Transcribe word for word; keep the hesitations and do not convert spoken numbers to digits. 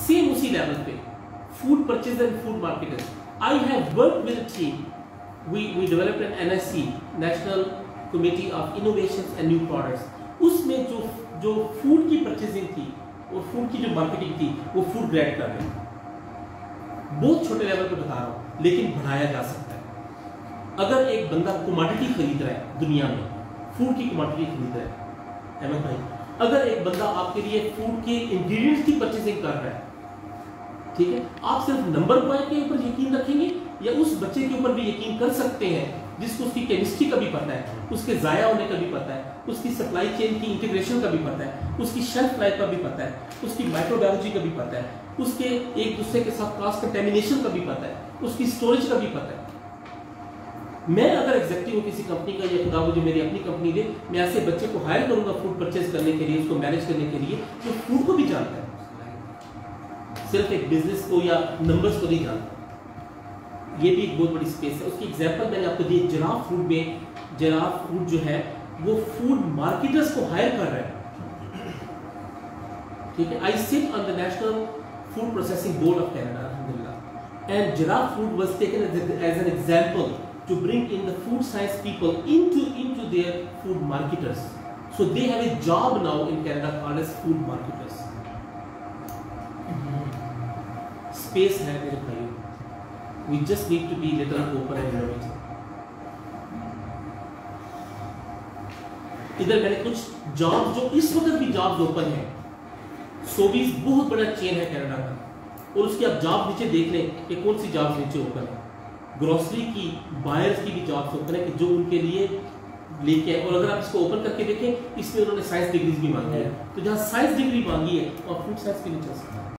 Same उसी level पे food purchase and food marketers, I have worked with a team, we we developed an NSC, national committee of innovation and new products. उसमें जो जो food की purchasing थी और food की जो मार्केटिंग थी वो फूड ग्रेड कर रही, बहुत छोटे लेवल पे बता रहा हूं, लेकिन बढ़ाया जा सकता है। अगर एक बंदा कमोडिटी खरीद रहा है, दुनिया में फूड की कमोडिटी खरीद रहा है अहमद भाई, अगर एक बंदा आपके लिए फूड के इंग्रेडिएंट्स की परचेजिंग कर रहा है, ठीक है, आप सिर्फ नंबर बॉय के ऊपर यकीन रखेंगे या उस बच्चे के ऊपर भी यकीन कर सकते हैं जिसको उसकी केमिस्ट्री का भी पता है, उसके जाया होने का भी पता है, उसकी सप्लाई चेन की इंटीग्रेशन का भी पता है, उसकी शेल्फ लाइफ का भी पता है, उसकी माइक्रोबायोलॉजी का भी पता है, उसके एक दूसरे के साथ क्रॉस कंटेमिनेशन का भी पता है, उसकी स्टोरेज का भी पता है। मैं अगर एग्जेक्टिव हूँ किसी कंपनी का, या खुदा मुझे मेरी अपनी कंपनी दे, मैं ऐसे बच्चे को हायर करूंगा फूड परचेज करने के लिए, उसको मैनेज करने के लिए, जो फूड को भी जानता है, सिर्फ एक बिजनेस को या नंबर्स को नहीं जानता। ये भी एक बहुत बड़ी स्पेस है। उसकी एग्जांपल मैंने आपको दी, जिराफ फूड में, जिराफ फूड जो है वो फूड मार्केटर्स को हायर कर रहा है, ठीक है। I sit on the national food processing board of Canada, अल्हम्दुलिल्लाह, and giraffe food was taken as an example to bring in the food science people into into their food marketers. So they have a job now in Canada called as food marketers. Space है मेरे भाइयों, we just need to be little open and innovative. इधर मैंने कुछ job, जो इस वक्त भी जॉब्स ओपन है, सोबीज बहुत बड़ा चेन है कनाडा का, और उसकी आप जॉब नीचे देख लें कि कौन सी जॉब्स नीचे ओपन है। ग्रोसरी की बायर्स की भी जॉब्स ओपन है कि जो उनके लिए लेके आए, और अगर आप इसको ओपन करके देखें, इसमें उन्होंने साइंस डिग्रीज भी मांगी है, तो जहां साइंस डिग्री मांगी है और फूड साइंस के लिए चल सकता है।